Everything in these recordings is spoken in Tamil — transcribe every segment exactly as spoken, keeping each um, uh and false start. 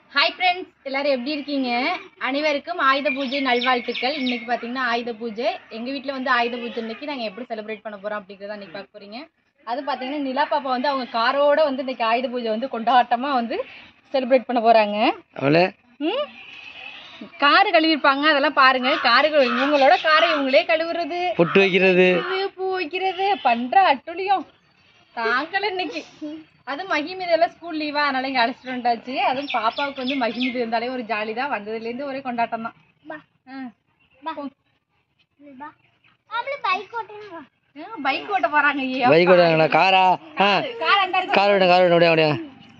Hi friends, எல்லாரும் எப்படி இருக்கீங்க? அனைவருக்கும் ஆயுத பூஜை நல்வாழ்த்துக்கள். இன்னைக்கு பாத்தீங்கன்னா ஆயுத பூஜை. எங்க வீட்ல வந்து ஆயுத பூஜை இன்னைக்கு நாங்க எப்படி செலிப்ரேட் பண்ண போறோம் அப்படிங்கறத இன்னைக்கு பார்க்க போறீங்க. அது பாத்தீங்கன்னா நிலா பாப்பா வந்து அவங்க காரோட வந்து இன்னைக்கு ஆயுத பூஜை வந்து கொண்டாட்டமா வந்து செலிப்ரேட் பண்ண போறாங்க. அவளே ம் கார் கழுவிப்பாங்க அதெல்லாம் பாருங்க. கார் இவங்களோட காரை இவங்களே கழுவுறது, பொட்டு வைக்கிறது, பூ வைக்கிறது பண்ற அட்டுலியம் தாங்கல இன்னைக்கு. அது மகிமிது எல்லாம் ஸ்கூல் லீவா அதனால இங்கே அழைச்சிட்டு வந்தாச்சு. அதுவும் பாப்பாவுக்கு வந்து மகிமிது இருந்தாலே ஒரு ஜாலி தான். வந்ததுலேருந்து ஒரே கொண்டாட்டம் தான். பைக் ஓட்ட போறாங்க. பைக் ஓட்டாங்களா? காரா? கார் ஓட்ட கார் ஓட்ட முடியாது.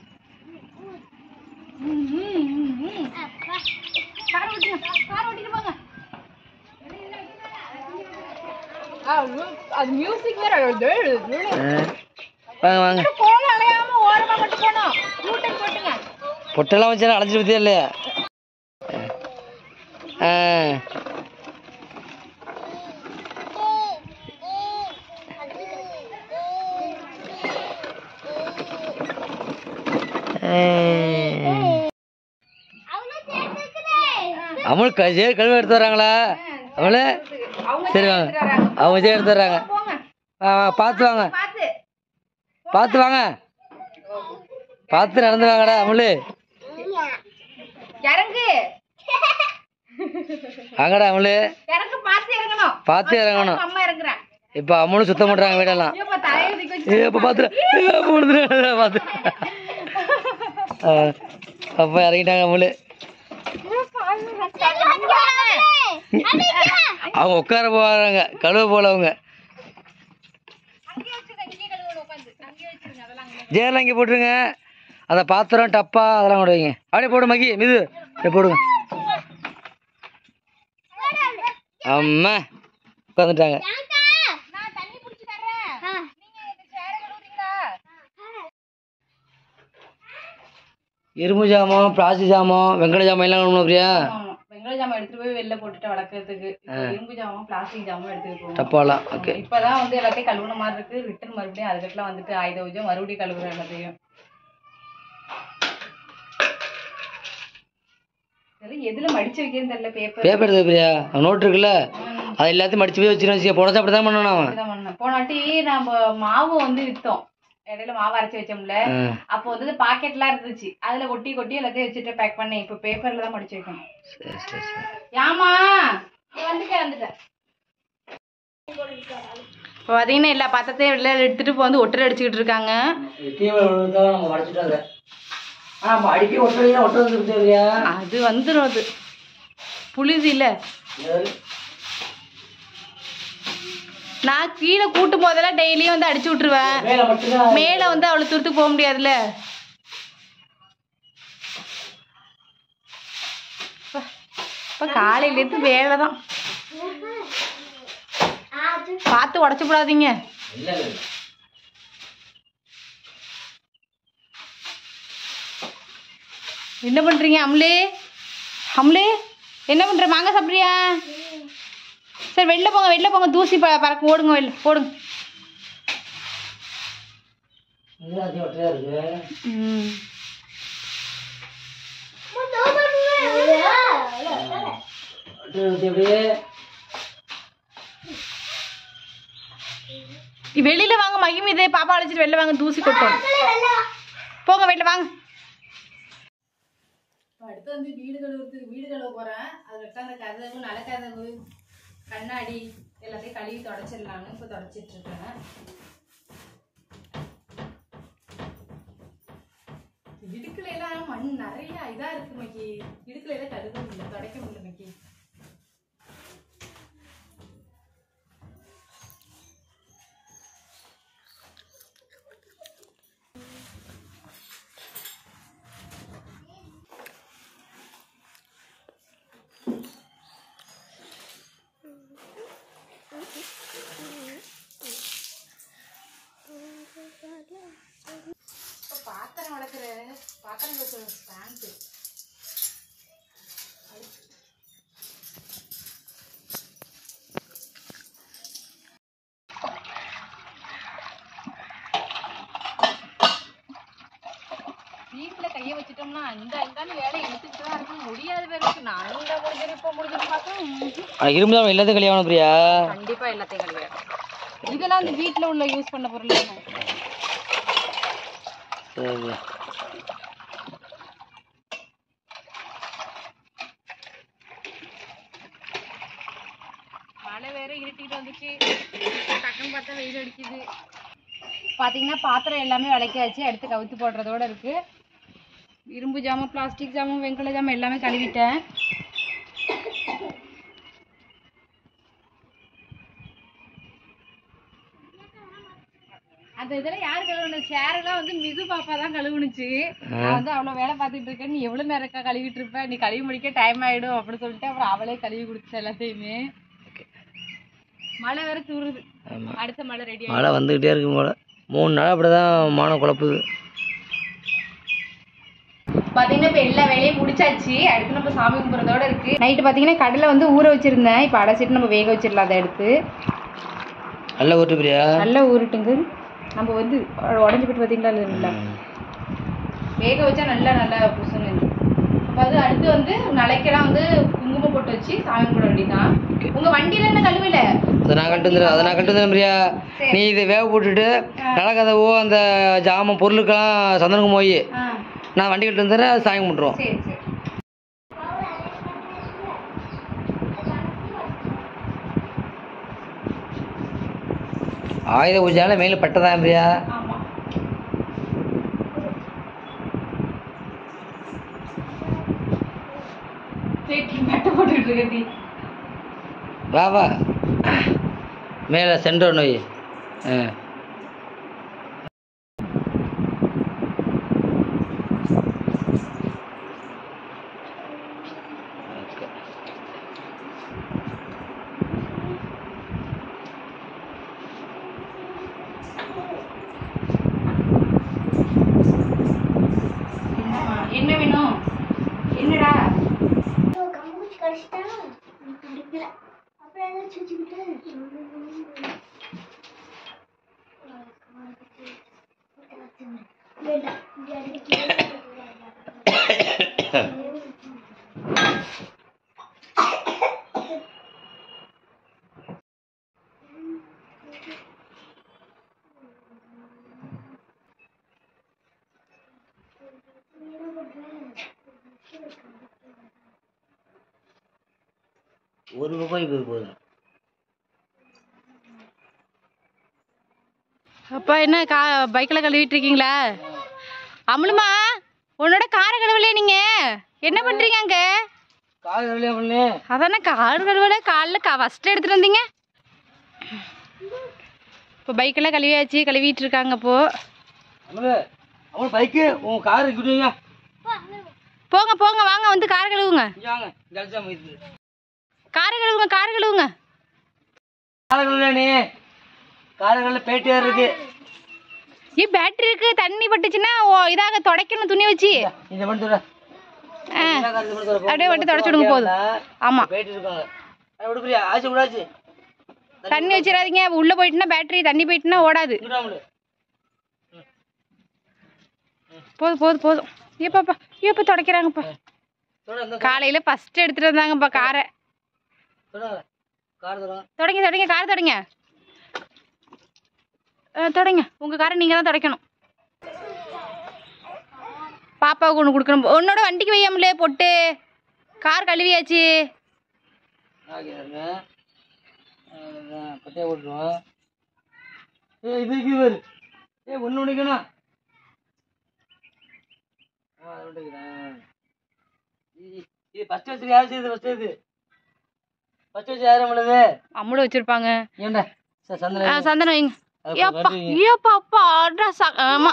அது மியூசிக் வேற. வாங்க வாங்க. பொட்டெல்லாம் வச்சு அழைச்சிட்டு பத்தியா இல்லையா? அவங்களுக்கு சேர் கழுவி எடுத்து வர்றாங்களா? அவளே சரி வாங்க. அவங்க சேர் எடுத்து வர்றாங்க. பார்த்து வாங்க, பார்த்து வாங்க, பார்த்து நடந்து வாங்கடா. அமுலு வாங்கடா. அமுலு பார்த்து இறங்கணும். இப்ப அம்முன்னு சுத்தம் பண்றாங்க வீடெல்லாம். இப்ப பாத்து பாத்து அப்ப இறங்கிட்டாங்க அம்முலு. அவங்க உட்கார போறாங்க, கழுவ போல. அவங்க ஜேர்லாம் இங்கே போட்டுருங்க. அந்த பாத்திரம் டப்பா அதெல்லாம் கூட வைங்க. அப்படியே போடு மகி, மிது போடுங்க. அம்மா உட்காந்துட்டாங்க. இரும்பு ஜாமான், பிளாஸ்டிக் ஜாமான், வெங்கட ஜாமான் எல்லாம் வேணுமா பிரியா? வெங்கட ஜாமான் எடுத்துட்டு போய் வெளில போட்டுட்டு வளர்க்கறதுக்கு. இரும்பு ஜாமான், பிளாஸ்டிக் ஜாமான் எடுத்துட்டு போவோம். டப்பாலாம் ஓகே. இப்பதான் வந்து எல்லாத்தையும் கழுவுன மாதிரி இருக்கு. ரிட்டர்ன் மறுபடியும் அதுக்கெல்லாம் வந்துட்டு ஆயுத பூஜை மறுபடியும் கழுவுற எல்லாத்தையும். எதுல மடிச்சு வைக்கிறேன்னு தெரியல. பேப்பர் பேப்பர் எடுத்து பிரியா, நோட்டு இருக்குல்ல அது எல்லாத்தையும் மடிச்சு போய் வச்சுருவோம். போனச்சா அப்படிதான் பண்ணணும். அவன் போனாட்டி நம்ம மாவு வந்து வித்தோம். இடையில மாவு அரைச்சி வச்சோம்ல, அப்போ வந்து பாக்கெட்லாம் இருந்துச்சு. அதுல கொட்டி கொட்டி எல்லாத்தையும் வச்சுட்டு பேக் பண்ணேன். இப்போ பேப்பர்ல தான் மடிச்சு வைக்கணும். ஏமா வந்துட்டேன் வந்துட்டேன். இப்போ பார்த்தீங்கன்னா எல்லா பாத்திரத்தையும் வெளில எடுத்துட்டு இப்போ வந்து ஒட்டரை அடிச்சுக்கிட்டு இருக்காங்க. அது வந்துடும். அது புளிது இல்ல. நான் கீழே கூட்டும் போதெல்லாம் டெய்லியும் வந்து அடிச்சு விட்டுருவேன். மேல வந்து அவளை துருத்து போக முடியாதுல்ல. இப்ப காலையில இருந்து வேலைதான். பார்த்து உடச்சு போடாதீங்க. என்ன பண்றீங்க? அம்லே அம்லே என்ன பண்ற? மாங்காய் சாப்பிட்றியா? சரி வெளில போங்க, வெளில போங்க. தூசி ப பறக்க ஓடுங்க, வெளில போடுங்க. ம் வெளியில வாங்க மகிமி. இதே பாப்பா அழைச்சிட்டு வெளில வாங்க, தூசி கொட்டும். போங்க வெளில வாங்க. அடுத்து வந்து வீடு கழுவுறதுக்கு வீடு கழுவ போறேன். அது உட்காந்த கதவு, நல்ல கதவு, கண்ணாடி எல்லாத்தையும் கழுவி தொடச்சிடலான்னு இப்போ தொடச்சிட்டு இருக்கேன். இடுக்குல எல்லாம் மண் நிறைய இதா இருக்கு மக்கி. இடுக்குல எல்லாம் கழுவ முடியல, தொடக்க முடியல மக்கி. பாத்திரம் வளர்க்குற பாத்திரம் வைக்கிற ஸ்டாண்டு வீட்டில் கையை வச்சுட்டோம் பார்த்தோம்னா இந்த இந்த வேலை எடுத்துக்கிட்டு தான் இருக்க முடியாத பேருக்கு நான் இந்த முடிஞ்சது இப்போ முடிஞ்சது பார்த்தா இரும்பு தான் எல்லாத்தையும் கல்யாணம் பிரியா. கண்டிப்பா எல்லாத்தையும் கல்யாணம். இதெல்லாம் இந்த வீட்டில் உள்ள யூஸ் பண்ண பொருள். சரி மழை வேற இருட்டிட்டு வந்துச்சு. டக்குன்னு பார்த்தா வெயில் அடிக்குது. பார்த்தீங்கன்னா பாத்திரம் எல்லாமே விளக்கியாச்சு. அடுத்து கவுத்து போடுறதோட இருக்கு. இரும்பு ஜாமான், பிளாஸ்டிக் ஜாமான், வெங்கல ஜாமான் எல்லாமே கழுவிட்டேன். அந்த இதெல்லாம் யாரு கழுவுன? சேரெல்லாம் வந்து மிது பாப்பா தான் கழுவுனுச்சு. நான் வந்து அவ்வளவு வேலை பார்த்துட்டு இருக்கேன். நீ எவ்வளவு நேரம் இருக்கா கழுவிட்டு இருப்ப, நீ கழுவி முடிக்க டைம் ஆயிடும் அப்படின்னு சொல்லிட்டு அப்புறம் அவளே கழுவி கொடுத்து எல்லாத்தையுமே. மழை வேற தூருது. அடுத்த மழை ரெடி. மழை வந்துகிட்டே இருக்கு போல. மூணு நாள் அப்படிதான் மானம் குழப்புது. பாத்தீங்கன்னா இப்ப எல்லா வேலையும் முடிச்சாச்சு. அடுத்து நம்ம சாமி கும்பிட்றதோட இருக்கு. நைட்டு பாத்தீங்கன்னா கடலை வந்து ஊற வச்சிருந்தேன். இப்ப அடைச்சிட்டு நம்ம வேக வச்சிடலாம். அதை எடுத்து நல்லா ஊட்டு பிரியா. நல்லா ஊருட்டுங்க. நம்ம வந்து உடஞ்சி போட்டு பார்த்தீங்களா இல்லை, வேக வச்சா நல்லா நல்லா புசுன்னு. அப்போ அது அடுத்து வந்து நலைக்கெல்லாம் வந்து குங்குமம் போட்டு வச்சு சாமி கும்பிட வேண்டியதான். உங்க வண்டியில என்ன கழுவில? அதை நான் கட்டு வந்துடுறேன் அதை நான் கட்டு வந்துடுறேன் பிரியா. நீ இதை வேக போட்டுட்டு நிலக்கதவோ அந்த ஜாமான் பொருளுக்கெல்லாம் சந்தனக்கும் போய் நான் வண்டி கட்டு வந்துடுறேன். அது சாமி கும்பிட்ருவோம். சரி சரி. ஆயுத பூஜையால மேல பட்டதான் பிரியா. வா வா மேல சென்ற நோய். என்ன வேணும்? என்னடா ஒரு பக்கம் இப்போ போதும். அப்பா என்ன கா பைக்கில் கழுவிட்டு இருக்கீங்களா? அமுலுமா உன்னோட கார கழுவலையே நீங்க என்ன பண்றீங்க அங்க? கார் கழுவலையா பண்ணு? அதானே கார் கழுவல. காலில் கா ஃபஸ்ட்டு எடுத்துட்டு வந்தீங்க. இப்போ பைக்கெல்லாம் கழுவியாச்சு. கழுவிட்டு இருக்காங்க. இப்போ அவன் பைக்கு உன் கார் கிட்டுவீங்க. போங்க போங்க வாங்க வந்து கார் கழுவுங்க. கார கழுவுங்க கார கழுவுங்க. கார கழுவல நீ கார கழுவல பேட்டியா இருக்கு. ஏ பேட்டரி இருக்கு. தண்ணி பட்டுச்சுன்னா இதாக துடைக்கணும் துணி வச்சு. இந்த பண்ணி தர. அப்படியே வட்டி தொடச்சு விடுங்க போதும். ஆமா பேட்டரி இருக்காங்க. அட விடு பிரியா ஆச்சு விடாச்சு. தண்ணி வச்சிராதீங்க. உள்ள போயிட்டுனா பேட்டரி தண்ணி போயிட்டுனா ஓடாது. போதும் போதும் போதும். ஏப்பாப்பா ஏப்பா துடைக்கிறாங்கப்பா. காலையில ஃபர்ஸ்ட் எடுத்துட்டு வந்தாங்கப்பா காரை. தொடங்க தொடங்க கார் தொடங்க தொடங்க. உங்க காரை நீங்க தான் துடைக்கணும். பாப்பாவுக்கு ஒன்று கொடுக்கணும். உன்னோட வண்டிக்கு வையாமலே போட்டு கார் கழுவியாச்சு. பட்டையா போட்டுருவோம். ஏ இது ஏ ஒன்று உடைக்கணும். இது ஃபர்ஸ்ட் வச்சு யார் செய்யுது? ஃபர்ஸ்ட் இது ஃபர்ஸ்ட் வச்சு யாரும் பண்ணுது? அம்முட வச்சிருப்பாங்க. ஏண்டா சந்தனம் சந்தனம் வைங்க. ஏப்பா ஏப்பா அப்பா அட்ரஸ். ஆமா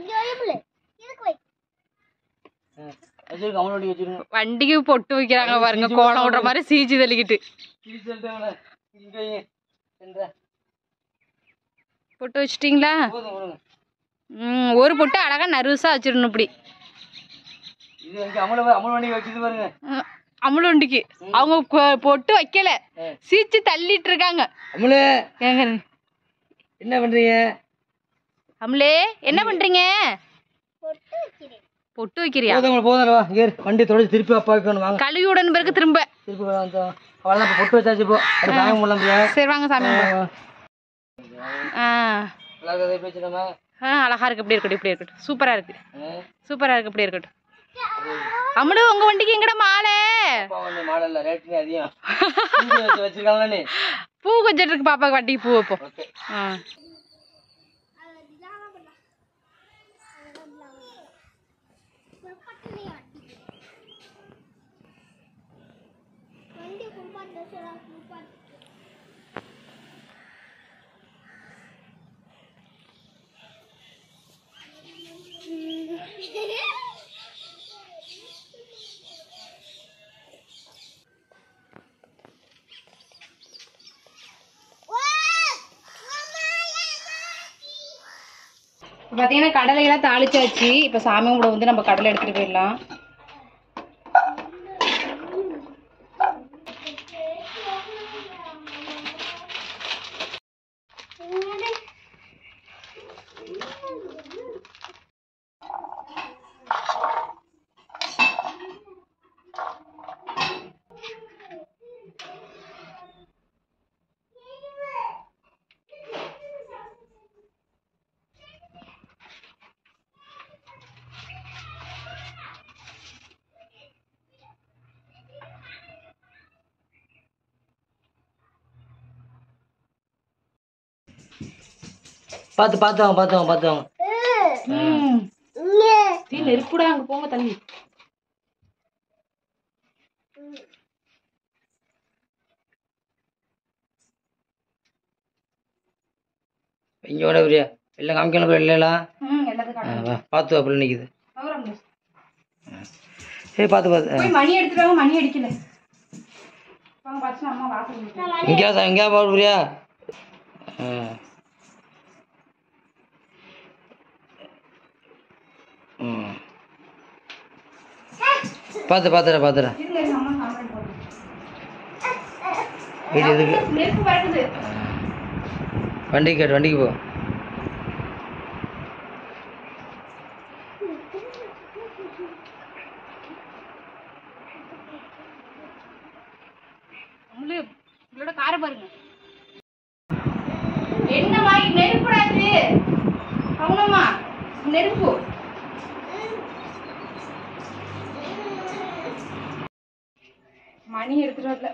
வண்டிக்கு பொட்டு வைக்கிறாங்க பாருங்க. கோலம் விடுற மாதிரி சீச்சு தள்ளிக்கிட்டு பொட்டு வச்சுட்டீங்களா? ம் ஒரு பொட்டு அழகா நர்வஸா வச்சிடணும். இப்படி அமுல் வண்டிக்கு அவங்க பொட்டு வைக்கல, சீச்சு தள்ளிட்டு இருக்காங்க. என்ன பண்றீங்க? அமுலே என்ன பண்றீங்க? பொட்டு வைக்கிறியா? போதும் போதும் வா ஏறு வண்டி தொடச்சி திருப்பி அப்பா வைக்கணும் வாங்க. கழுவி உடன் பிறகு திரும்ப திருப்பி அவ்வளோதான் பொட்டு வச்சாச்சு போ. சாமி கும்பிடலாம். சரி வாங்க சாமி. ஆ ஆ அழகா இருக்கு. இப்படி இருக்கட்டும் இப்படி இருக்கட்டும். சூப்பரா இருக்கு சூப்பரா இருக்கு. இப்படி இருக்கட்டும். அம்முடு உங்க வண்டிக்கு எங்கடா மாலை? மாலை இல்ல ரேட் அதிகம். வச்சிருக்காங்களா நீ? பூ கொஞ்சம் இருக்கு பாப்பாக்கு வண்டிக்கு பூ வைப்போம். ஆ பாத்தீங்கன்னா கடலை எல்லாம் தாளிச்சாச்சு. இப்ப சாமி கூட வந்து நம்ம கடலை எடுத்துட்டு போயிடலாம். பார்த்து பார்த்து வாங்க பார்த்து வாங்க பார்த்து வாங்க. தீ நெருப்புடா. அங்க போங்க தள்ளி. இங்கோட பிரியா எல்லாம் காமிக்கணும் இல்லைலாம் பார்த்து வா பிள்ளை நிற்குது. சரி பார்த்து பார்த்து மணி எடுத்துட்டு மணி அடிக்கல. எங்கேயா சார் எங்கேயா பாரு பிரியா. ம் பார்த்து பார்த்துறேன் பார்த்துறேன். வீடு எதுக்கு வண்டிக்கு கேட்டு வண்டிக்கு போ. கார பாருங்க என்ன வாங்கி நெருப்புடாது. அவனம்மா நெருப்பு மணி எடுத்துட்டு வரல.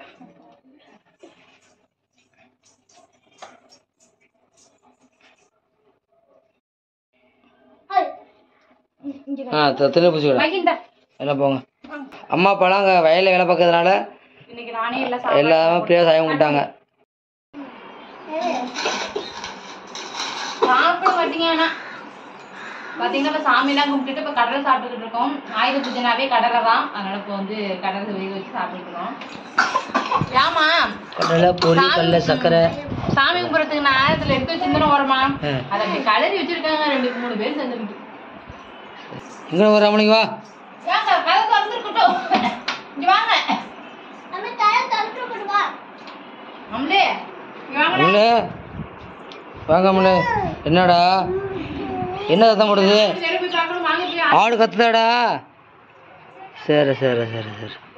ஆ தின்னு பூச்சி என்ன போங்க. அம்மா அப்பாலாம் அங்கே வயலில் வேலை பார்க்கறதுனால இன்னைக்கு நானே எல்லாம் எல்லாமே பிரியா சாயம் விட்டாங்க. சாப்பிட மாட்டீங்கன்னா பார்த்தீங்கன்னா இப்போ சாமியெல்லாம் கும்பிட்டுட்டு இப்போ கடலை சாப்பிட்டுக்கிட்டு இருக்கோம். ஆயுத பூஜைனாவே கடலை தான். அதனால இப்போ வந்து கடலை வேக வச்சு சாப்பிட்டுருக்கோம். ஏமா கடலை பொரி கடலை சர்க்கரை சாமி கும்பிட்றதுக்கு நான் இதில் எடுத்து வச்சிருந்தேன் ஓரமா அதை அப்படி கலரி வச்சிருக்காங்க. ரெண்டு மூணு பேர் செஞ்சுக்கிட்டு இங்கே ஒரு ரமணிக்கு வா. ஏங்க கதை திறந்துருக்கட்டும். இங்கே வாங்க அம்லே அம்லே வாங்க அம்லே. என்னடா என்ன சத்தம் போடுது? ஆடு கத்துதாடா. சரி சரி சரி சரி